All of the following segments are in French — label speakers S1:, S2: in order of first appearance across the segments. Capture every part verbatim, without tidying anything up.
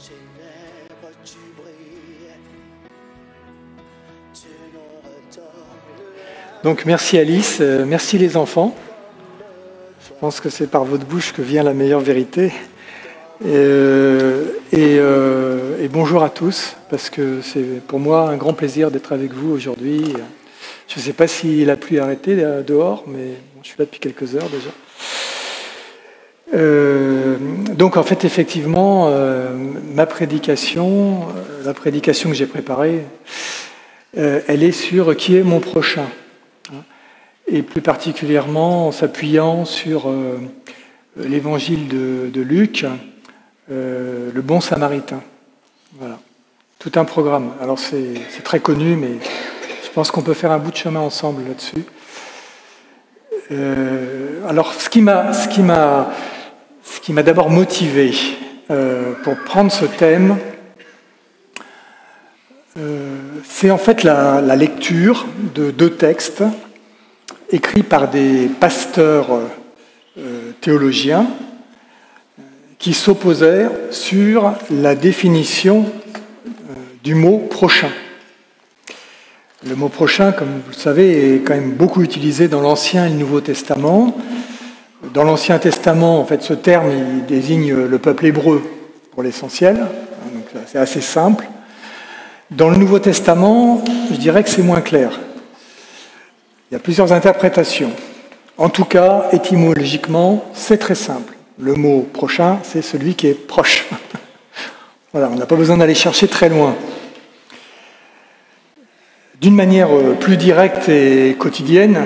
S1: Donc merci Alice, euh, merci les enfants. Je pense que c'est par votre bouche que vient la meilleure vérité. Et, euh, et, euh, et bonjour à tous, parce que c'est pour moi un grand plaisir d'être avec vous aujourd'hui. Je ne sais pas si la pluie a arrêté dehors, mais bon, je suis là depuis quelques heures déjà. Euh, donc en fait, effectivement, euh, ma prédication, euh, la prédication que j'ai préparée, euh, elle est sur qui est mon prochain. Et plus particulièrement en s'appuyant sur euh, l'évangile de, de Luc, euh, le bon samaritain. Voilà. Tout un programme. Alors c'est, c'est très connu, mais je pense qu'on peut faire un bout de chemin ensemble là-dessus. Euh, alors ce qui m'a, ce qui m'a, ce qui m'a d'abord motivé euh, pour prendre ce thème, euh, c'est en fait la, la lecture de deux textes écrit par des pasteurs euh, théologiens qui s'opposaient sur la définition euh, du mot « prochain ». Le mot « prochain », comme vous le savez, est quand même beaucoup utilisé dans l'Ancien et le Nouveau Testament. Dans l'Ancien Testament, en fait, ce terme il désigne le peuple hébreu pour l'essentiel, donc c'est assez simple. Dans le Nouveau Testament, je dirais que c'est moins clair. Il y a plusieurs interprétations. En tout cas, étymologiquement, c'est très simple. Le mot « prochain », c'est celui qui est proche. Voilà, on n'a pas besoin d'aller chercher très loin. D'une manière plus directe et quotidienne,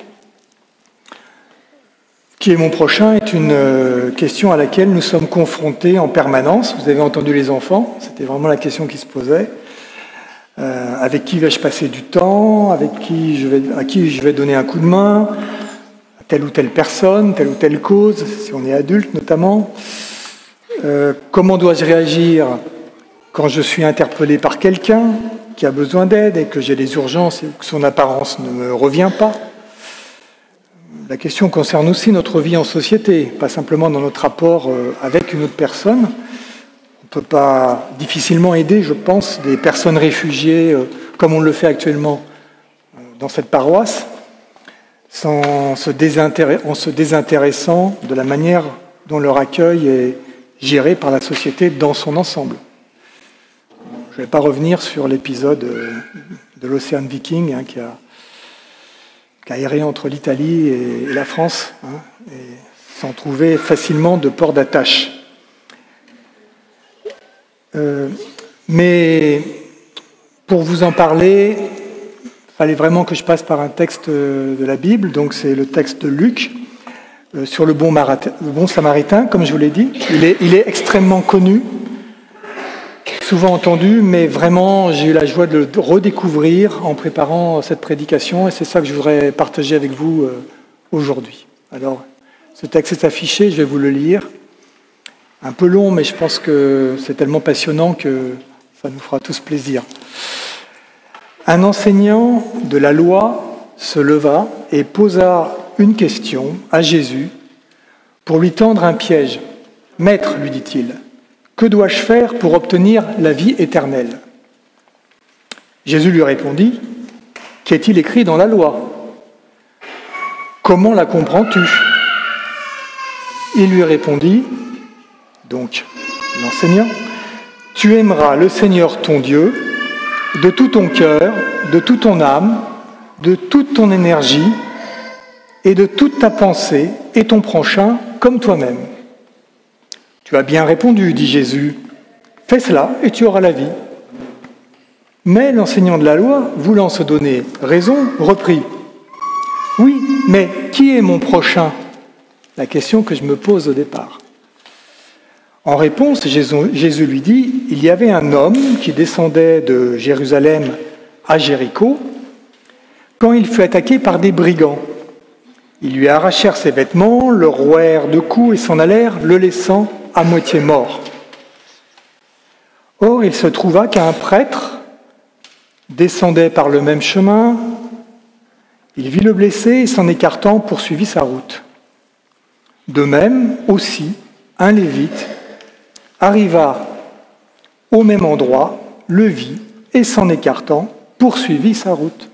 S1: qui est mon prochain est une question à laquelle nous sommes confrontés en permanence. Vous avez entendu les enfants, c'était vraiment la question qui se posait. Euh, avec qui vais-je passer du temps, avec qui je vais, à qui je vais donner un coup de main, à telle ou telle personne, telle ou telle cause, si on est adulte notamment. Euh, comment dois-je réagir quand je suis interpellé par quelqu'un qui a besoin d'aide et que j'ai des urgences et que son apparence ne me revient pas? La question concerne aussi notre vie en société, pas simplement dans notre rapport avec une autre personne. On ne peut pas difficilement aider, je pense, des personnes réfugiées, euh, comme on le fait actuellement euh, dans cette paroisse, sans se désintér- en se désintéressant de la manière dont leur accueil est géré par la société dans son ensemble. Je ne vais pas revenir sur l'épisode euh, de l'Océan Viking hein, qui, a, qui a erré entre l'Italie et, et la France, hein, et sans trouver facilement de port d'attache. Euh, mais pour vous en parler, il fallait vraiment que je passe par un texte de la Bible, donc c'est le texte de Luc, euh, sur le bon, Marata, le bon samaritain, comme je vous l'ai dit. Il est, il est extrêmement connu, souvent entendu, mais vraiment j'ai eu la joie de le redécouvrir en préparant cette prédication, et c'est ça que je voudrais partager avec vous euh, aujourd'hui. Alors, ce texte est affiché, je vais vous le lire. Un peu long, mais je pense que c'est tellement passionnant que ça nous fera tous plaisir. Un enseignant de la loi se leva et posa une question à Jésus pour lui tendre un piège. « Maître, lui dit-il, que dois-je faire pour obtenir la vie éternelle ?» Jésus lui répondit, « Qu'est-il écrit dans la loi ? Comment la comprends-tu » Il lui répondit, donc l'enseignant, « Tu aimeras le Seigneur ton Dieu de tout ton cœur, de toute ton âme, de toute ton énergie et de toute ta pensée et ton prochain comme toi-même. » « Tu as bien répondu, dit Jésus, « fais cela et tu auras la vie. » Mais l'enseignant de la loi, voulant se donner raison, reprit, « Oui, mais qui est mon prochain ?» La question que je me pose au départ. En réponse, Jésus lui dit, il y avait un homme qui descendait de Jérusalem à Jéricho quand il fut attaqué par des brigands. Ils lui arrachèrent ses vêtements, le rouèrent de coups et s'en allèrent, le laissant à moitié mort. Or, il se trouva qu'un prêtre descendait par le même chemin. Il vit le blessé et s'en écartant poursuivit sa route. De même, aussi, un lévite arriva au même endroit, le vit et s'en écartant, poursuivit sa route.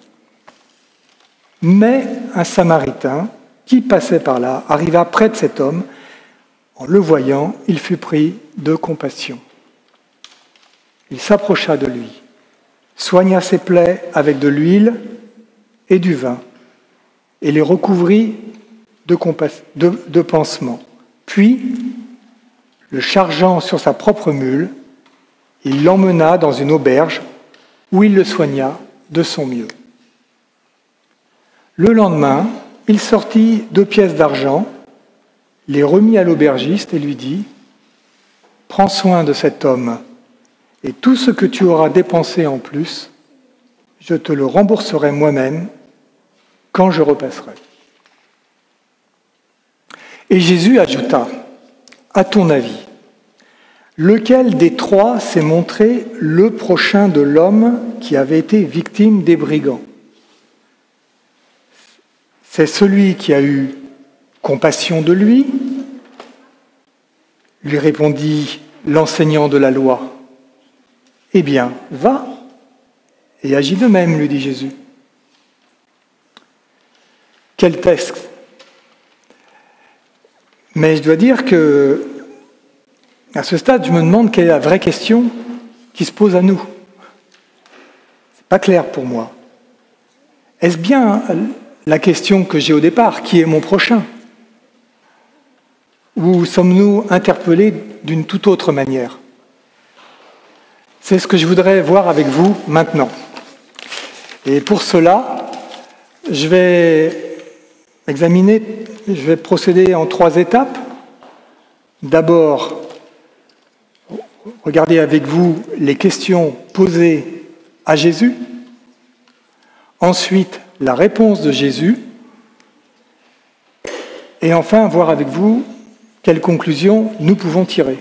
S1: Mais un Samaritain qui passait par là arriva près de cet homme. En le voyant, il fut pris de compassion. Il s'approcha de lui, soigna ses plaies avec de l'huile et du vin, et les recouvrit de, compas- de, de pansements. Puis, le chargeant sur sa propre mule, il l'emmena dans une auberge où il le soigna de son mieux. Le lendemain, il sortit deux pièces d'argent, les remit à l'aubergiste et lui dit « Prends soin de cet homme, et tout ce que tu auras dépensé en plus, je te le rembourserai moi-même quand je repasserai. » Et Jésus ajouta « À ton avis, lequel des trois s'est montré le prochain de l'homme qui avait été victime des brigands ? C'est celui qui a eu compassion de lui, lui répondit l'enseignant de la loi. Eh bien, va et agis de même, lui dit Jésus. Quel texte! Mais je dois dire que, à ce stade, je me demande quelle est la vraie question qui se pose à nous. C'est pas clair pour moi. Est-ce bien la question que j'ai au départ, qui est mon prochain? Ou sommes-nous interpellés d'une toute autre manière? C'est ce que je voudrais voir avec vous maintenant. Et pour cela, je vais examiner, je vais procéder en trois étapes. D'abord, regarder avec vous les questions posées à Jésus. Ensuite, la réponse de Jésus. Et enfin, voir avec vous quelles conclusions nous pouvons tirer.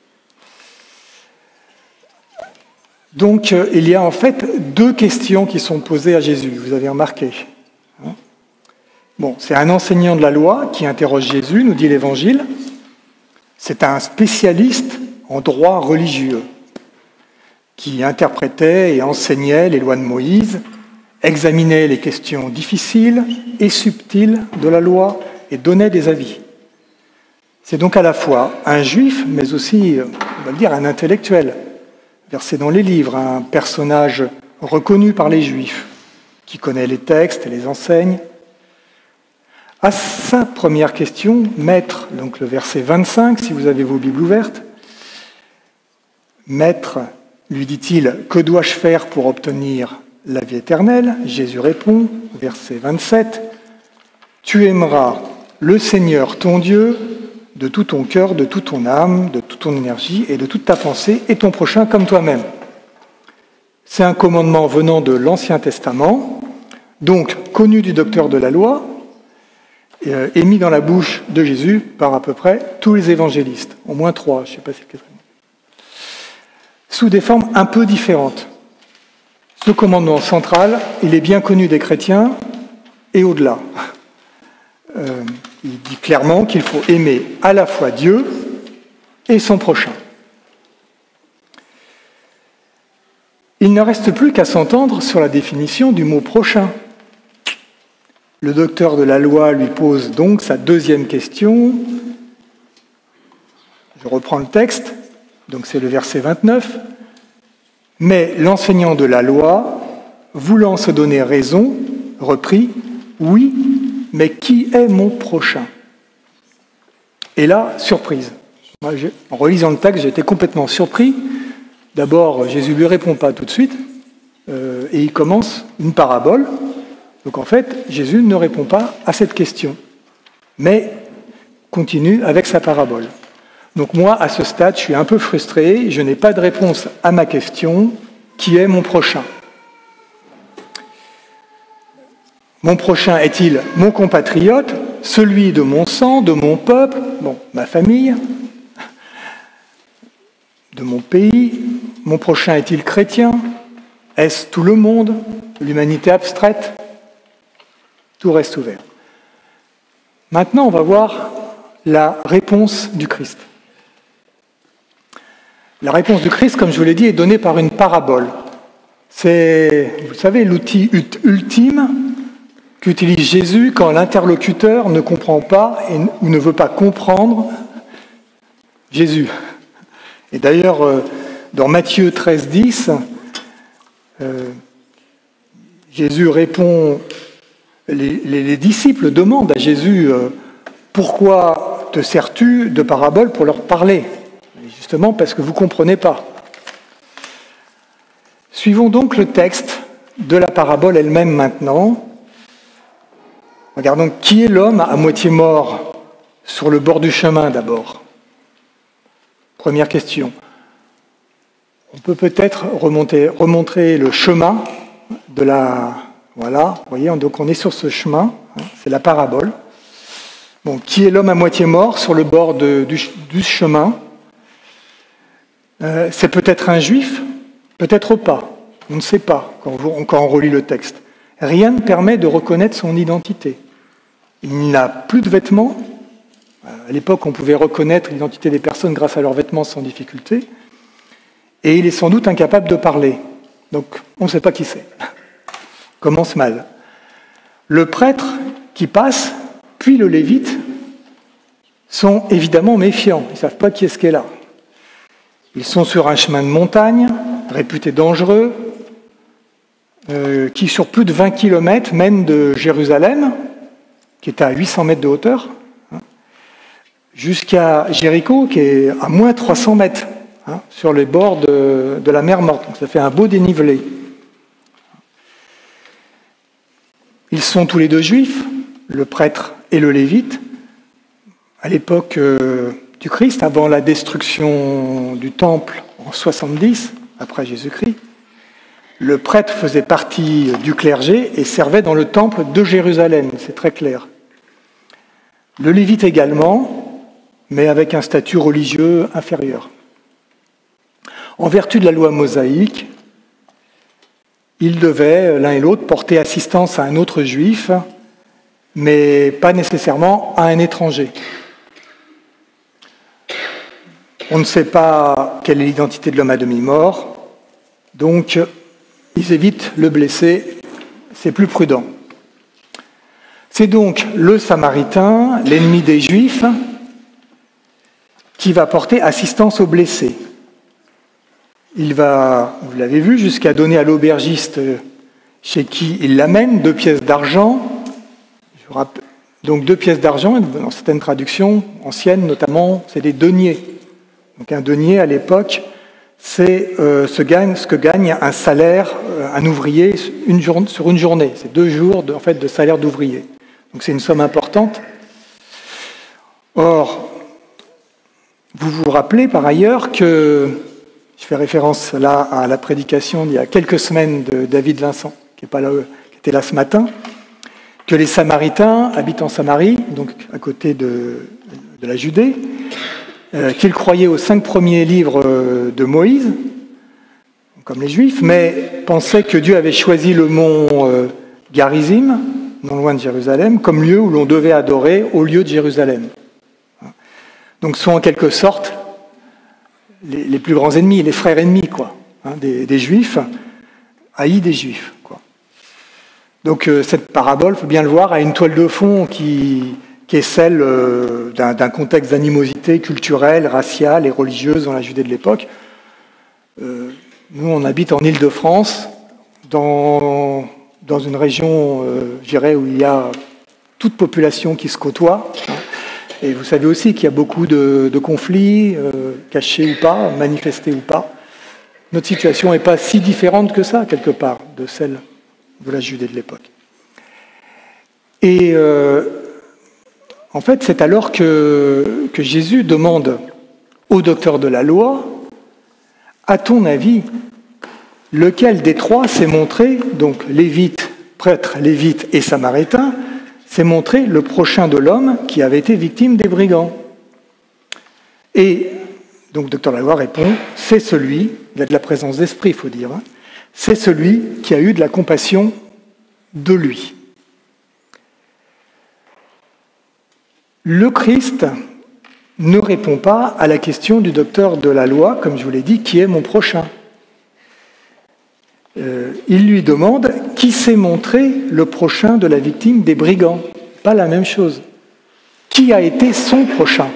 S1: Donc, il y a en fait deux questions qui sont posées à Jésus, vous avez remarqué. Bon, c'est un enseignant de la loi qui interroge Jésus, nous dit l'Évangile. C'est un spécialiste en droit religieux qui interprétait et enseignait les lois de Moïse, examinait les questions difficiles et subtiles de la loi et donnait des avis. C'est donc à la fois un juif, mais aussi, on va le dire, un intellectuel, versé dans les livres, un personnage reconnu par les juifs, qui connaît les textes et les enseigne. À sa première question, Maître, donc le verset vingt-cinq, si vous avez vos Bibles ouvertes, Maître, lui dit-il, que dois-je faire pour obtenir la vie éternelle? Jésus répond, verset vingt-sept, tu aimeras le Seigneur ton Dieu de tout ton cœur, de toute ton âme, de toute ton énergie et de toute ta pensée, et ton prochain comme toi-même. C'est un commandement venant de l'Ancien Testament, donc connu du docteur de la loi, et mis dans la bouche de Jésus par à peu près tous les évangélistes, au moins trois, je ne sais pas si c'est le quatrième, sous des formes un peu différentes. Ce commandement central, il est bien connu des chrétiens et au-delà. Euh, il dit clairement qu'il faut aimer à la fois Dieu et son prochain. Il ne reste plus qu'à s'entendre sur la définition du mot prochain. Le docteur de la loi lui pose donc sa deuxième question. Je reprends le texte, donc c'est le verset vingt-neuf. Mais l'enseignant de la loi, voulant se donner raison, reprit « Oui, mais qui est mon prochain ?» Et là, surprise. Moi, en relisant le texte, j'ai été complètement surpris. D'abord, Jésus ne lui répond pas tout de suite, euh, et il commence une parabole. Donc en fait, Jésus ne répond pas à cette question, mais continue avec sa parabole. Donc moi, à ce stade, je suis un peu frustré, je n'ai pas de réponse à ma question, qui est mon prochain? Mon prochain est-il mon compatriote, celui de mon sang, de mon peuple, bon, ma famille, de mon pays? Mon prochain est-il chrétien? Est-ce tout le monde? L'humanité abstraite? Tout reste ouvert. Maintenant, on va voir la réponse du Christ. La réponse du Christ, comme je vous l'ai dit, est donnée par une parabole. C'est, vous savez, l'outil ultime qu'utilise Jésus quand l'interlocuteur ne comprend pas et, ou ne veut pas comprendre Jésus. Et d'ailleurs, dans Matthieu treize, dix, euh, Jésus répond, les, les, les disciples demandent à Jésus euh, « Pourquoi te sers-tu de paraboles pour leur parler ?» Justement parce que vous ne comprenez pas. Suivons donc le texte de la parabole elle-même maintenant. Regardons qui est l'homme à moitié mort sur le bord du chemin d'abord. Première question. On peut peut-être remonter, remontrer le chemin de la... Voilà, vous voyez, donc on est sur ce chemin, hein, c'est la parabole. Bon, qui est l'homme à moitié mort sur le bord de, du, du chemin? euh, C'est peut-être un juif, peut-être pas, on ne sait pas quand on, quand on relit le texte. Rien ne permet de reconnaître son identité. Il n'a plus de vêtements. À l'époque, on pouvait reconnaître l'identité des personnes grâce à leurs vêtements sans difficulté. Et il est sans doute incapable de parler. Donc, on ne sait pas qui c'est. Commence mal. Le prêtre qui passe, puis le lévite, sont évidemment méfiants. Ils ne savent pas qui est-ce qui est là. Ils sont sur un chemin de montagne, réputé dangereux, euh, qui sur plus de vingt kilomètres mène de Jérusalem, qui est à huit cents mètres de hauteur, hein, jusqu'à Jéricho, qui est à moins trois cents mètres, hein, sur les bords de, de la mer Morte. Donc ça fait un beau dénivelé. Ils sont tous les deux juifs, le prêtre et le lévite. À l'époque euh, du Christ, avant la destruction du temple en soixante-dix, après Jésus-Christ, le prêtre faisait partie du clergé et servait dans le temple de Jérusalem, c'est très clair. Le lévite également, mais avec un statut religieux inférieur. En vertu de la loi mosaïque, ils devaient, l'un et l'autre, porter assistance à un autre juif, mais pas nécessairement à un étranger. On ne sait pas quelle est l'identité de l'homme à demi-mort, donc ils évitent le blessé, c'est plus prudent. C'est donc le Samaritain, l'ennemi des Juifs, qui va porter assistance aux blessés. Il va, vous l'avez vu, jusqu'à donner à l'aubergiste chez qui il l'amène deux pièces d'argent. Je vous rappelle, donc deux pièces d'argent, dans certaines traductions anciennes notamment, c'est des deniers. Donc un denier à l'époque, c'est euh, ce, gagne, ce que gagne un salaire, euh, un ouvrier une journée, sur une journée. C'est deux jours de, en fait, de salaire d'ouvrier. Donc c'est une somme importante. Or, vous vous rappelez par ailleurs que, je fais référence là à la prédication d'il y a quelques semaines de David Vincent, qui, est pas là, qui était là ce matin, que les Samaritains habitent en Samarie, donc à côté de, de la Judée, euh, qu'ils croyaient aux cinq premiers livres de Moïse, comme les Juifs, mais pensaient que Dieu avait choisi le mont euh, Garizim, non loin de Jérusalem, comme lieu où l'on devait adorer au lieu de Jérusalem. Donc sont en quelque sorte les, les plus grands ennemis, les frères ennemis, quoi, hein, des, des Juifs, haïs des Juifs, quoi. Donc euh, cette parabole, il faut bien le voir, a une toile de fond qui, qui est celle euh, d'un, d'un contexte d'animosité culturelle, raciale et religieuse dans la Judée de l'époque. Euh, nous, on habite en Île-de-France, dans, dans une région, euh, je dirais, où il y a toute population qui se côtoie. Hein. Et vous savez aussi qu'il y a beaucoup de, de conflits, euh, cachés ou pas, manifestés ou pas. Notre situation n'est pas si différente que ça, quelque part, de celle de la Judée de l'époque. Et euh, en fait, c'est alors que, que Jésus demande au docteur de la loi, à ton avis, lequel des trois s'est montré, donc lévite, prêtre, lévite et samaritain, s'est montré le prochain de l'homme qui avait été victime des brigands. Et donc, docteur Laloy répond, c'est celui, il a de la présence d'esprit, il faut dire, hein, c'est celui qui a eu de la compassion de lui. Le Christ ne répond pas à la question du docteur de la loi, comme je vous l'ai dit, qui est mon prochain. Euh, il lui demande qui s'est montré le prochain de la victime des brigands. Pas la même chose. Qui a été son prochain?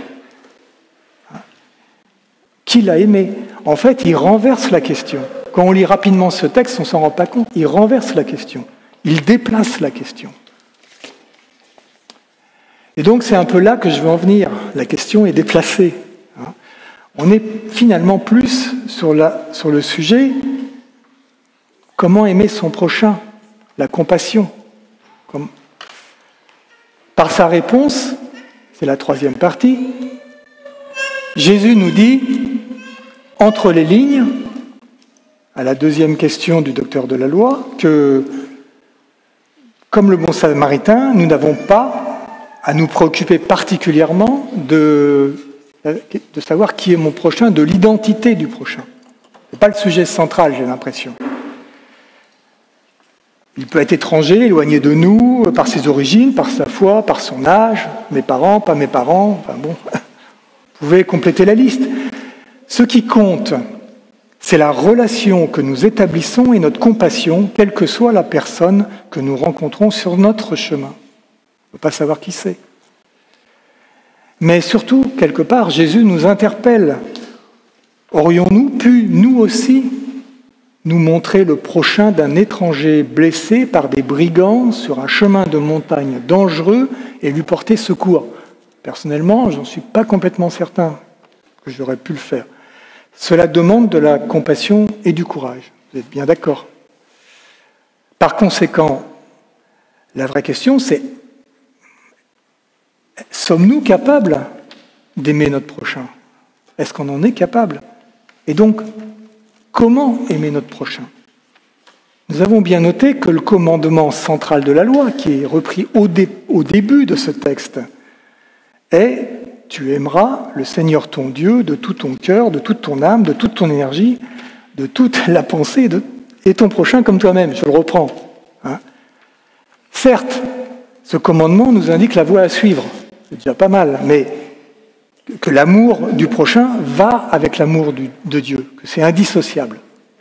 S1: Qui l'a aimé? En fait, il renverse la question. Quand on lit rapidement ce texte, on ne s'en rend pas compte. Il renverse la question. Il déplace la question. Et donc, c'est un peu là que je veux en venir. La question est déplacée. On est finalement plus sur, la, sur le sujet comment aimer son prochain, la compassion. Comme... Par sa réponse, c'est la troisième partie, Jésus nous dit, entre les lignes, à la deuxième question du docteur de la loi, que, comme le bon samaritain, nous n'avons pas à nous préoccuper particulièrement de, de savoir qui est mon prochain, de l'identité du prochain. Ce n'est pas le sujet central, j'ai l'impression. Il peut être étranger, éloigné de nous, par ses origines, par sa foi, par son âge, mes parents, pas mes parents, enfin bon, vous pouvez compléter la liste. Ce qui compte, c'est la relation que nous établissons et notre compassion, quelle que soit la personne que nous rencontrons sur notre chemin. On ne peut pas savoir qui c'est. Mais surtout, quelque part, Jésus nous interpelle. Aurions-nous pu, nous aussi, nous montrer le prochain d'un étranger blessé par des brigands sur un chemin de montagne dangereux et lui porter secours? Personnellement, je n'en suis pas complètement certain que j'aurais pu le faire. Cela demande de la compassion et du courage. Vous êtes bien d'accord? Par conséquent, la vraie question, c'est sommes-nous capables d'aimer notre prochain? Est-ce qu'on en est capable? Et donc, comment aimer notre prochain? Nous avons bien noté que le commandement central de la loi, qui est repris au, dé, au début de ce texte, est « Tu aimeras le Seigneur ton Dieu de tout ton cœur, de toute ton âme, de toute ton énergie, de toute la pensée, de, et ton prochain comme toi-même. » Je le reprends. Hein. Certes, ce commandement nous indique la voie à suivre. C'est déjà pas mal, mais que l'amour du prochain va avec l'amour de Dieu, que c'est indissociable.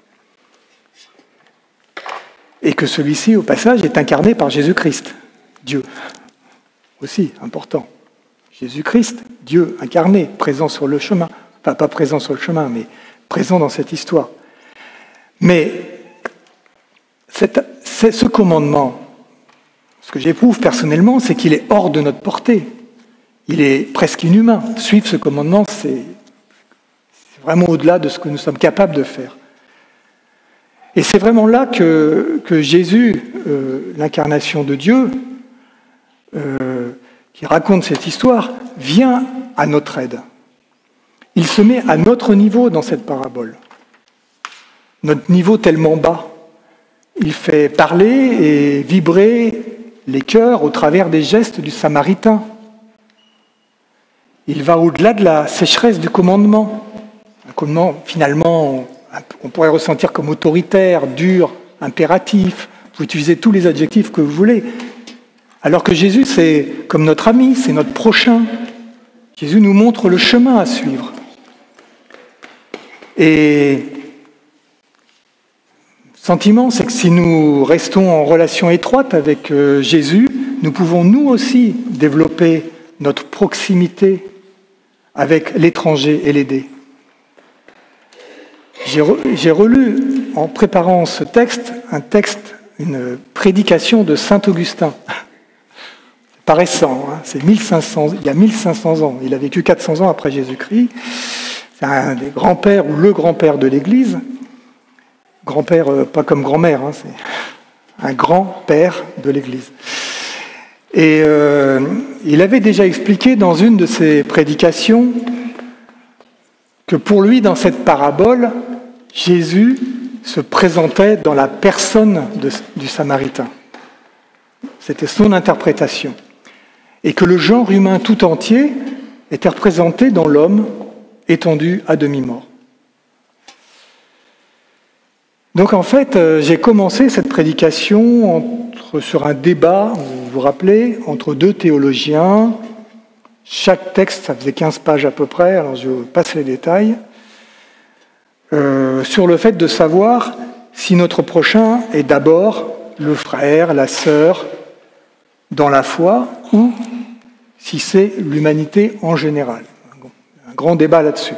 S1: Et que celui-ci, au passage, est incarné par Jésus-Christ, Dieu. Aussi, important. Jésus-Christ, Dieu incarné, présent sur le chemin. Enfin, pas présent sur le chemin, mais présent dans cette histoire. Mais cette, c'est ce commandement, ce que j'éprouve personnellement, c'est qu'il est hors de notre portée. Il est presque inhumain. Suivre ce commandement, c'est, c'est vraiment au-delà de ce que nous sommes capables de faire. Et c'est vraiment là que, que Jésus, euh, l'incarnation de Dieu, euh, qui raconte cette histoire, vient à notre aide. Il se met à notre niveau dans cette parabole. Notre niveau tellement bas. Il fait parler et vibrer les cœurs au travers des gestes du Samaritain. Il va au-delà de la sécheresse du commandement. Un commandement, finalement, on pourrait ressentir comme autoritaire, dur, impératif. Vous pouvez utiliser tous les adjectifs que vous voulez. Alors que Jésus, c'est comme notre ami, c'est notre prochain. Jésus nous montre le chemin à suivre. Et le sentiment, c'est que si nous restons en relation étroite avec Jésus, nous pouvons nous aussi développer notre proximité avec l'étranger et l'aider. J'ai, re, j'ai relu, en préparant ce texte, un texte, une prédication de saint Augustin. C'est pas récent, hein, c'est mille cinq cents, il y a mille cinq cents ans. Il a vécu quatre cents ans après Jésus-Christ. C'est un des grands-pères ou le grand-père de l'Église. Grand-père, euh, pas comme grand-mère, hein, c'est un grand-père de l'Église. Et euh, il avait déjà expliqué dans une de ses prédications que pour lui, dans cette parabole, Jésus se présentait dans la personne de, du Samaritain. C'était son interprétation. Et que le genre humain tout entier était représenté dans l'homme étendu à demi-mort. Donc en fait, euh, j'ai commencé cette prédication entre, sur un débat, vous vous rappelez, entre deux théologiens, chaque texte, ça faisait quinze pages à peu près, alors je passe les détails, euh, sur le fait de savoir si notre prochain est d'abord le frère, la sœur, dans la foi, ou si c'est l'humanité en général. Un grand débat là-dessus.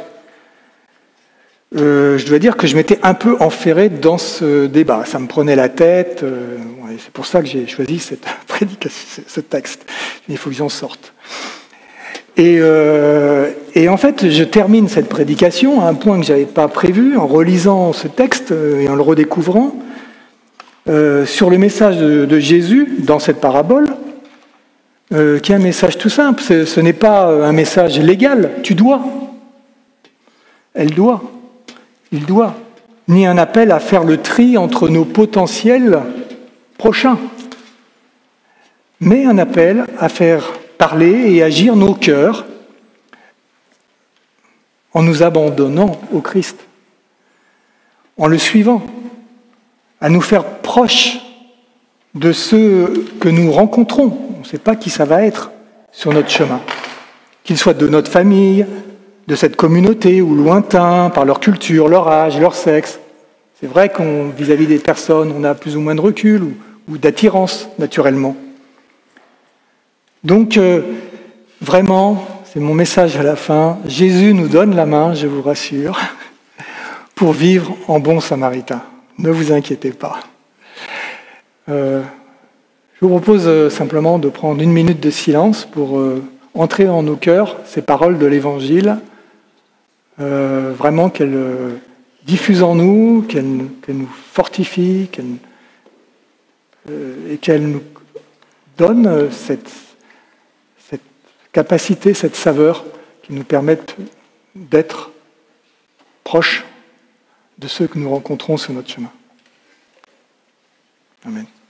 S1: Euh, je dois dire que je m'étais un peu enferré dans ce débat. Ça me prenait la tête. Euh, ouais, c'est pour ça que j'ai choisi cette prédication, ce texte. Mais il faut que j'en sorte. Et, euh, et en fait, je termine cette prédication à un point que je n'avais pas prévu, en relisant ce texte et en le redécouvrant, euh, sur le message de, de Jésus dans cette parabole, euh, qui est un message tout simple. Ce, ce n'est pas un message légal. Tu dois. Elle doit. Il doit. Ni un appel à faire le tri entre nos potentiels prochains, mais un appel à faire parler et agir nos cœurs en nous abandonnant au Christ, en le suivant, à nous faire proches de ceux que nous rencontrons. On ne sait pas qui ça va être sur notre chemin, qu'ils soient de notre famille, de cette communauté ou lointains, par leur culture, leur âge, leur sexe. C'est vrai qu'on, vis-à-vis des personnes, on a plus ou moins de recul ou, ou d'attirance, naturellement. Donc, euh, vraiment, c'est mon message à la fin, Jésus nous donne la main, je vous rassure, pour vivre en bon samaritain. Ne vous inquiétez pas. Euh, je vous propose euh, simplement de prendre une minute de silence pour euh, entrer en nos cœurs ces paroles de l'Évangile, euh, vraiment qu'elles euh, diffusent en nous, qu'elles, qu'elles nous fortifient, qu'elles, euh, et qu'elles nous donnent cette cette capacité, cette saveur qui nous permettent d'être proches de ceux que nous rencontrons sur notre chemin. Amen.